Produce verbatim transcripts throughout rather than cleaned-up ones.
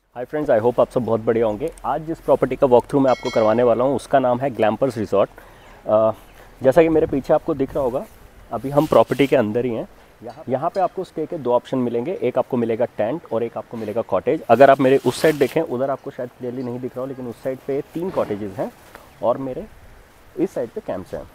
Hi friends, I hope आप सब बहुत बढ़िया होंगे। आज जिस प्रॉपर्टी का वॉक थ्रू मैं आपको करवाने वाला हूँ उसका नाम है ग्लैम्पर्स रिजॉर्ट। अ, जैसा कि मेरे पीछे आपको दिख रहा होगा, अभी हम प्रॉपर्टी के अंदर ही हैं। यहाँ यहाँ पे आपको स्टे के दो ऑप्शन मिलेंगे, एक आपको मिलेगा टेंट और एक आपको मिलेगा कॉटेज। अगर आप मेरे उस साइड देखें, उधर आपको शायद क्लियरली नहीं दिख रहा हो, लेकिन उस साइड पे तीन कॉटेजेस हैं और मेरे इस साइड पे कैंप्स हैं।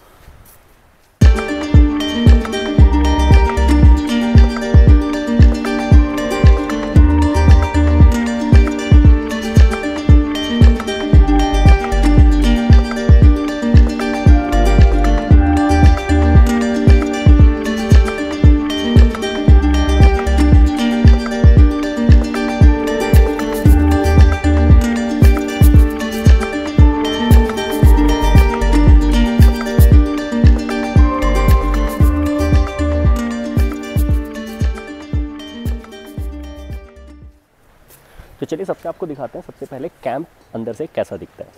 तो चलिए सबसे आपको दिखाते हैं सबसे पहले कैंप अंदर से कैसा दिखता है।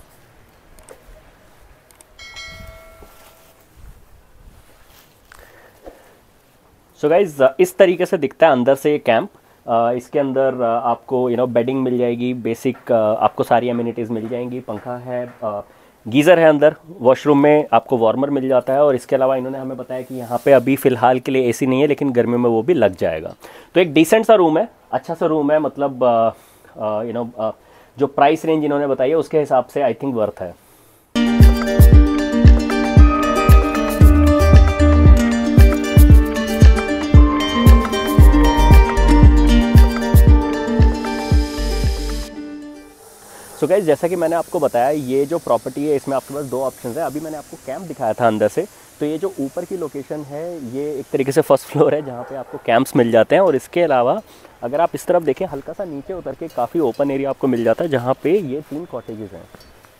सो so गाइज, इस तरीके से दिखता है अंदर से ये कैंप। uh, इसके अंदर uh, आपको यू नो बेडिंग मिल जाएगी, बेसिक uh, आपको सारी एमिनिटीज़ मिल जाएंगी। पंखा है, uh, गीज़र है अंदर, वॉशरूम में आपको वार्मर मिल जाता है। और इसके अलावा इन्होंने हमें बताया कि यहाँ पे अभी फ़िलहाल के लिए एसी नहीं है, लेकिन गर्मियों में वो भी लग जाएगा। तो एक डिसेंट सा रूम है, अच्छा सा रूम है, मतलब यू नो जो प्राइस रेंज इन्होंने बताई है उसके हिसाब से आई थिंक वर्थ है। सो गाइस, जैसा कि मैंने आपको बताया, ये जो प्रॉपर्टी है इसमें आपके पास दो ऑप्शन है। अभी मैंने आपको कैंप दिखाया था अंदर से, तो ये जो ऊपर की लोकेशन है ये एक तरीके से फर्स्ट फ्लोर है जहाँ पे आपको कैंप्स मिल जाते हैं। और इसके अलावा अगर आप इस तरफ देखें, हल्का सा नीचे उतर के काफ़ी ओपन एरिया आपको मिल जाता है जहाँ पे ये तीन कॉटेजेस हैं।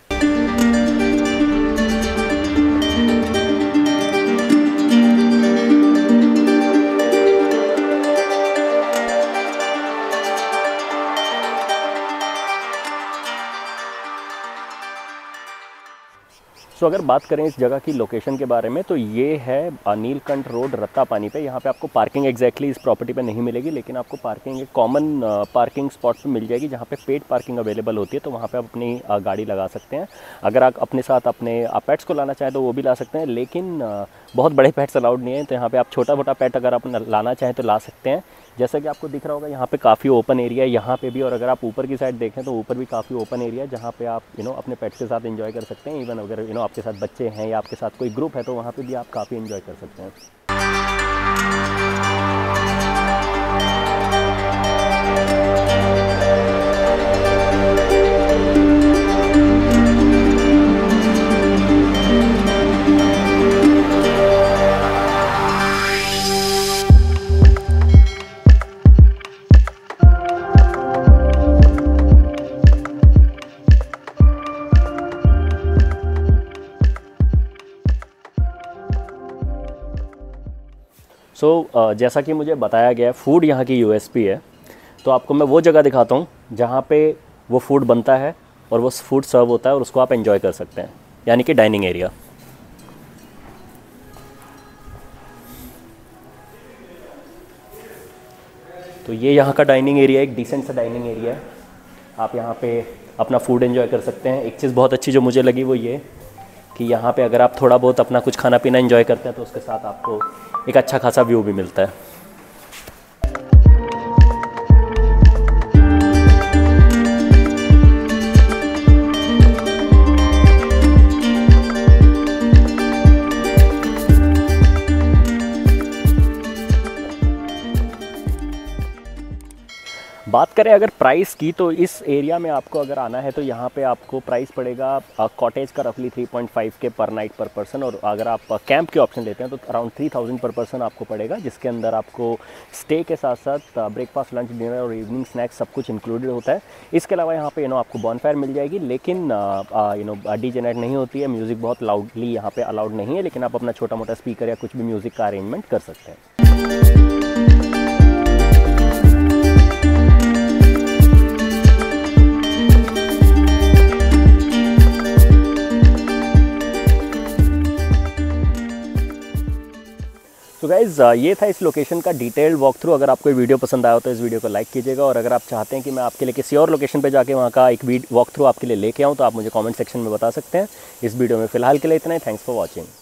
सो so, अगर बात करें इस जगह की लोकेशन के बारे में, तो ये है नीलकंठ रोड, रत्तापानी पे। यहाँ पे आपको पार्किंग एग्जैक्टली इस प्रॉपर्टी पे नहीं मिलेगी, लेकिन आपको पार्किंग एक कॉमन पार्किंग स्पॉट पे मिल जाएगी जहाँ पे पेड पार्किंग अवेलेबल होती है। तो वहाँ पे आप अपनी आ, गाड़ी लगा सकते हैं। अगर आप अपने साथ अपने पेट्स को लाना चाहें तो वो भी ला सकते हैं, लेकिन आ, बहुत बड़े पेट्स अलाउड नहीं है। तो यहाँ पर आप छोटा मोटा पेट अगर आप लाना चाहें तो ला सकते हैं। जैसा कि आपको दिख रहा होगा, यहाँ पे काफ़ी ओपन एरिया है यहाँ पे भी। और अगर आप ऊपर की साइड देखें तो ऊपर भी काफ़ी ओपन एरिया है जहाँ पे आप यू नो अपने पेट्स के साथ एंजॉय कर सकते हैं। इवन अगर यू नो आपके साथ बच्चे हैं या आपके साथ कोई ग्रुप है तो वहाँ पे भी आप काफ़ी एंजॉय कर सकते हैं। सो so, uh, जैसा कि मुझे बताया गया, फूड यहाँ की यूएसपी है। तो आपको मैं वो जगह दिखाता हूँ जहाँ पे वो फूड बनता है और वो फूड सर्व होता है और उसको आप एंजॉय कर सकते हैं, यानी कि डाइनिंग एरिया। तो ये यहाँ का डाइनिंग एरिया, एक डिसेंट सा डाइनिंग एरिया है। आप यहाँ पे अपना फूड एंजॉय कर सकते हैं। एक चीज़ बहुत अच्छी जो मुझे लगी वो ये कि यहाँ पे अगर आप थोड़ा बहुत अपना कुछ खाना पीना एंजॉय करते हैं तो उसके साथ आपको एक अच्छा खासा व्यू भी मिलता है। बात करें अगर प्राइस की, तो इस एरिया में आपको अगर आना है तो यहाँ पे आपको प्राइस पड़ेगा कॉटेज का रफली थ्री पॉइंट फाइव के पर नाइट पर पर्सन। और अगर आप कैंप के ऑप्शन लेते हैं तो अराउंड थ्री थाउजेंड पर पर्सन आपको पड़ेगा, जिसके अंदर आपको स्टे के साथ साथ ब्रेकफास्ट, लंच, डिनर और इवनिंग स्नैक्स सब कुछ इंक्लूडेड होता है। इसके अलावा यहाँ पे यू नो आपको बॉनफायर मिल जाएगी, लेकिन यू नो डीजे नाइट नहीं होती है। म्यूज़िक बहुत लाउडली यहाँ पे अलाउड नहीं है, लेकिन आप अपना छोटा मोटा स्पीकर या कुछ भी म्यूज़िक का अरेंजमेंट कर सकते हैं। गाइज़ ये था इस लोकेशन का डिटेल्ड वॉक थ्रू। अगर आपको ये वीडियो पसंद आया हो तो इस वीडियो को लाइक कीजिएगा, और अगर आप चाहते हैं कि मैं आपके लिए किसी और लोकेशन पे जाके वहाँ का एक वॉक थ्रू आपके लिए लेके आऊँ तो आप मुझे कमेंट सेक्शन में बता सकते हैं। इस वीडियो में फ़िलहाल के लिए इतना ही। Thanks for watching.